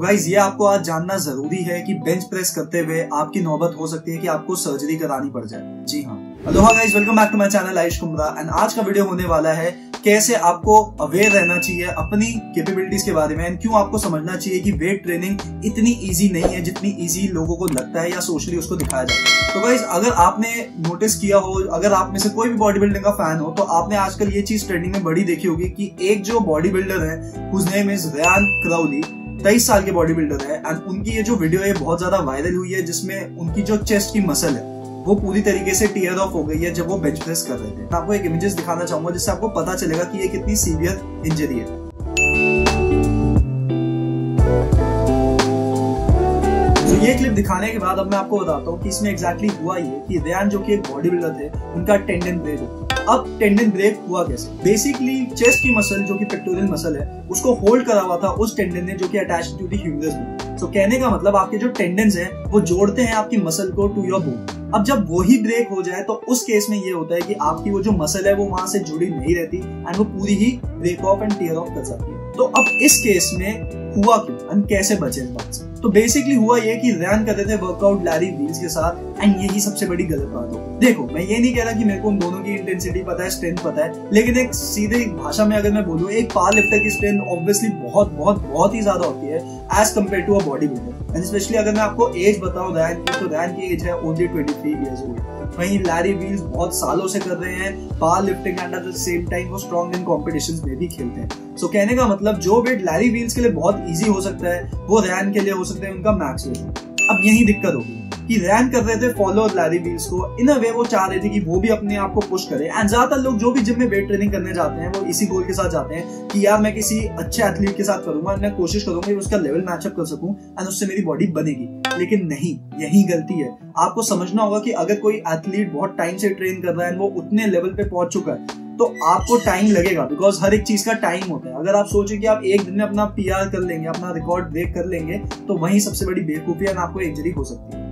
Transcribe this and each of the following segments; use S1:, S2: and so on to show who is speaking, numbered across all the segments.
S1: Guys ये आपको आज जानना जरूरी है कि बेंच प्रेस करते हुए आपकी नौबत हो सकती है कि आपको सर्जरी करानी पड़ जाए। जी हाँ, aloha guys, welcome back to my channel Ayush Kumra. And आज का वीडियो होने वाला है कैसे आपको अवेयर रहना चाहिए अपनी कैपेबिलिटीज के बारे में एंड क्यों आपको समझना चाहिए कि वेट ट्रेनिंग इतनी इजी नहीं है जितनी इजी लोगों को लगता है या सोशली उसको दिखाया जाता है। तो गाइस अगर आपने नोटिस किया हो, अगर आप में से कोई भी बॉडी बिल्डिंग का फैन हो, तो आपने आजकल ये चीज ट्रेंडिंग में बड़ी देखी होगी कि एक जो बॉडी बिल्डर है whose name is Ryan Crowley, 23 साल के बॉडी बिल्डर है एंड उनकी ये जो वीडियो है बहुत ज्यादा वायरल हुई है जिसमें उनकी जो चेस्ट की मसल है वो पूरी तरीके से टीयर ऑफ हो गई है जब वो बेंच प्रेस कर रहे थे। मैं आपको एक इमेजेस दिखाना चाहूंगा जिससे आपको पता चलेगा कि ये कितनी सीवियर इंजरी है। तो ये क्लिप दिखाने के बाद अब मैं आपको बताता हूँ कि इसमें एग्जैक्टली हुआ ये कि रेयान जो कि एक बॉडी बिल्डर थे उनका टेंडन ब्रेक हुआ। अब टेंडन ब्रेक हुआ कैसे? बेसिकली चेस्ट की मसल जो कि पेक्टोरियल मसल है उसको होल्ड करा हुआ था उस टेंडन ने जो कि attach to the humerus bone. तो कहने का मतलब आपके जो टेंडन्स हैं वो जोड़ते हैं आपकी मसल को टू योर बोन। अब जब वही ब्रेक हो जाए तो उस केस में ये होता है कि आपकी वो जो मसल है वो वहां से जुड़ी नहीं रहती एंड वो पूरी ही break off and tear off कर सकती है। तो अब इस केस में हुआ क्यों एंड कैसे बचे इस बात से? तो बेसिकली हुआ ये कि रेयान करते थे वर्कआउट लैरी व्हील्स के साथ एंड यही सबसे बड़ी गलत बात हो। देखो मैं ये नहीं कह रहा कि मेरे को उन दोनों की इंटेंसिटी पता है, स्ट्रेंथ पता है, लेकिन एक सीधे भाषा में अगर मैं बोलूं, एक पावर लिफ्टर की स्ट्रेंथ ऑब्वियसली बहुत ही ज्यादा होती है as compare to a body builder. And specially अगर मैं आपको एज बताऊं रेयान की, तो रेयान की एज है ओनली 23 इयर्स ओल्ड। वहीं लैरी व्हील्स बहुत सालों से कर रहे हैं power lifting and at the same time वो स्ट्रॉन्ग इन कॉम्पिटिशंस में भी खेलते हैं। सो कहने का मतलब जो वेट लैरी व्हील्स के लिए बहुत इजी हो सकता है वो रेयान के लिए हो सकता है उनका मैक्स वेट। अब यही दिक्कत होगी कि रेयान कर रहे थे फॉलो लैरी व्हील्स को, इन अ वे वो चाह रहे थे कि वो भी अपने आप को पुश करे। एंड ज्यादातर लोग जो भी जिम में वेट ट्रेनिंग करने जाते हैं वो इसी गोल के साथ जाते हैं कि यार मैं किसी अच्छे एथलीट के साथ करूंगा, मैं कोशिश करूंगा कि उसका लेवल मैचअप कर सकूं एंड उससे मेरी बॉडी बनेगी। लेकिन नहीं, यही गलती है। आपको समझना होगा कि अगर कोई एथलीट बहुत टाइम से ट्रेन कर रहा है, वो उतने लेवल पे पहुंच चुका है, तो आपको टाइम लगेगा, बिकॉज हर एक चीज का टाइम होता है। अगर आप सोचें कि आप एक दिन में अपना पीआर कर लेंगे, अपना रिकॉर्ड ब्रेक कर लेंगे, तो वही सबसे बड़ी बेवकूफी है, आपको इंजरी हो सकती है।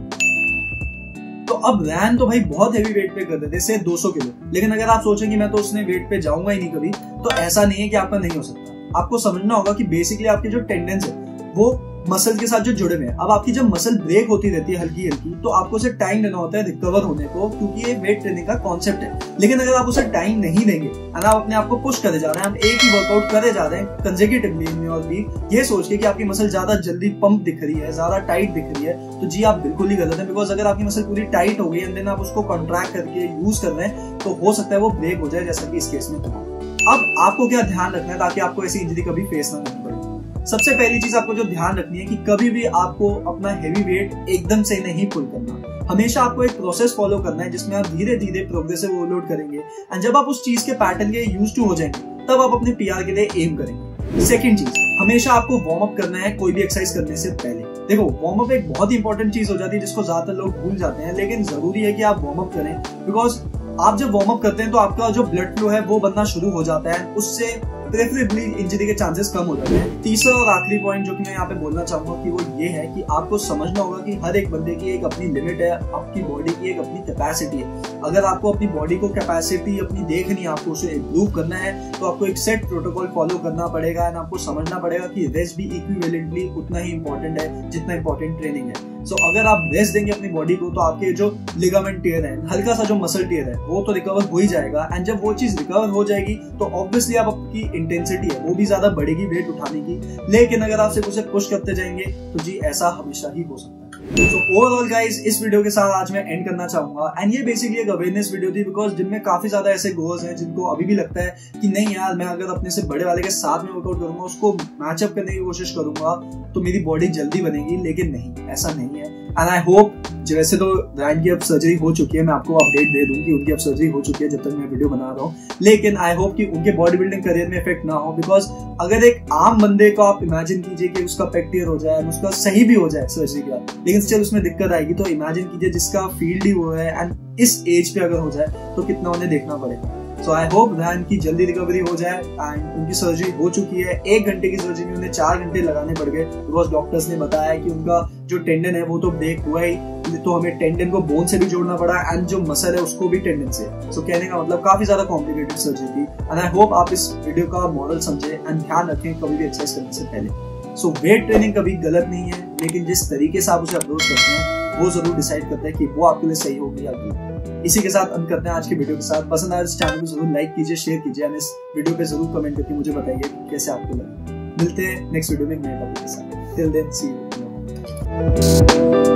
S1: तो अब रेयान तो भाई बहुत हेवी वेट पे करते थे, से 200 किलो, लेकिन अगर आप सोचें कि मैं तो उसने वेट पे जाऊंगा ही नहीं कभी, तो ऐसा नहीं है कि आपका नहीं हो सकता। आपको समझना होगा कि बेसिकली आपके जो टेंडेंस है वो मसल के साथ जो जुड़े हुए हैं। अब आपकी जब मसल ब्रेक होती रहती है हल्की हल्की, तो आपको उसे टाइम देना होता है रिकवर होने को, क्योंकि ये वेट ट्रेनिंग का कॉन्सेप्ट है। लेकिन अगर आप उसे टाइम नहीं देंगे और आप अपने आप को पुश करे जा रहे हैं, आप एक ही वर्कआउट करे जा रहे हैं कंसेक्यूटिवली इन योर वीक, ये सोच के कि आपकी मसल ज्यादा जल्दी पंप दिख रही है, ज्यादा टाइट दिख रही है, तो जी आप बिल्कुल ही गलत है। बिकॉज अगर आपकी मसल पूरी टाइट हो गई एंड देन आप उसको कॉन्ट्रैक्ट करके यूज कर रहे हैं, तो हो सकता है वो ब्रेक हो जाए, जैसा कि इस केस में हुआ। अब आपको क्या ध्यान रखना है ताकि आपको ऐसी इंजरी कभी फेस ना करनी पड़े? सबसे पहली चीज आपको जो ध्यान रखनी है कि कभी भी आपको अपना हेवी वेट एकदम से नहीं पुल करना। हमेशा आपको एक प्रोसेस फॉलो करना है जिसमें आप धीरे धीरे प्रोग्रेसिव ओवरलोड करेंगे एंड जब आप उस चीज के पैटर्न के यूज टू हो जाएंगे तब आप अपने पीआर के लिए एम करेंगे। सेकंड चीज, हमेशा आपको वार्म अप करना है कोई भी एक्सरसाइज करने से पहले। देखो वार्म अप एक बहुत ही इंपॉर्टेंट चीज हो जाती है जिसको ज्यादातर लोग भूल जाते हैं, लेकिन जरूरी है कि आप वार्म अप करें, बिकॉज आप जब वार्म अप करते हैं तो आपका जो ब्लड फ्लो है वो बनना शुरू हो जाता है, उससे प्रेफरेबली इंजरी के चांसेस कम हो जाते हैं। तीसरा और आखिरी पॉइंट जो कि मैं यहाँ पे बोलना चाहूंगा कि वो ये है कि आपको समझना होगा कि हर एक बंदे की एक अपनी लिमिट है, आपकी बॉडी की एक अपनी कैपेसिटी है। अगर आपको अपनी बॉडी को कैपेसिटी अपनी देखनी है, आपको उसे इम्प्रूव करना है, तो आपको एक सेट प्रोटोकॉल फॉलो करना पड़ेगा एंड आपको समझना पड़ेगा कि रेस्ट भी इक्विवेलेंटली उतना ही इंपॉर्टेंट है जितना इंपॉर्टेंट ट्रेनिंग है। सो अगर आप रेस्ट देंगे अपनी बॉडी को तो आपके जो लिगामेंट टियर है, हल्का सा जो मसल टियर है, वो तो रिकवर हो ही जाएगा एंड जब वो चीज रिकवर हो जाएगी तो ऑब्वियसली आप आपकी इंटेंसिटी है वो भी ज्यादा बढ़ेगी वेट उठाने की। लेकिन अगर आप सिर्फ उसे पुश करते जाएंगे तो जी ऐसा हमेशा ही हो सकता है। तो ओवरऑल गाइस इस वीडियो के साथ आज मैं एंड करना चाहूंगा एंड ये बेसिकली एक अवेयरनेस वीडियो थी, बिकॉज जिनमें काफी ज्यादा ऐसे गोअर्स हैं जिनको अभी भी लगता है कि नहीं यार मैं अगर अपने से बड़े वाले के साथ में वर्कआउट करूंगा, उसको मैचअप करने की कोशिश करूंगा तो मेरी बॉडी जल्दी बनेगी, लेकिन नहीं, ऐसा नहीं है। एंड आई होप, वैसे तो रेयान की अब सर्जरी हो चुकी है, मैं आपको अपडेट दे दूं कि उनकी अब सर्जरी हो चुकी है जब तक मैं वीडियो बना रहा हूँ, लेकिन आई होप कि उनके बॉडी बिल्डिंग करियर में इफेक्ट ना हो। बिकॉज अगर एक आम बंदे को आप इमेजिन कीजिए कि उसका पेक टियर हो जाए, उसका सही भी हो जाए सर्जरी के बाद, लेकिन स्टिल उसमें दिक्कत आएगी, तो इमेजिन कीजिए जिसका फील्ड ही वो है एंड इस एज पे अगर हो जाए तो कितना उन्हें देखना पड़ेगा। सो आई होप रेयान की जल्दी रिकवरी हो जाए एंड उनकी सर्जरी हो चुकी है। 1 घंटे की सर्जरी में उन्हें 4 घंटे लगाने पड़ गए, बिकॉज डॉक्टर्स ने बताया कि उनका जो टेंडन है वो तो ब्रेक हुआ ही, तो हमें टेंडन को बोन से भी जोड़ना पड़ा एंड जो मसल है उसको भी टेंडन से। सो कहने का मतलब काफी ज्यादा कॉम्प्लिकेटेड सर्जरी थी एंड आई होप आप इस वीडियो का मॉडल समझे एंड ध्यान रखें कभी भी एक्सरसाइज करने से पहले। सो वेट ट्रेनिंग कभी गलत नहीं है, लेकिन जिस तरीके से आप उसे अप्रोच करते हैं वो जरूर डिसाइड करता है कि वो आपके लिए सही होगी या गलत। इसी के साथ अंत करते हैं आज के वीडियो के साथ। पसंद आया इस चैनल को जरूर लाइक कीजिए, शेयर कीजिए, एंड इस वीडियो पे जरूर कमेंट करके मुझे बताइए कैसे आपको लगा। मिलते हैं नेक्स्ट वीडियो में नए टॉपिक के साथ। Till then see you.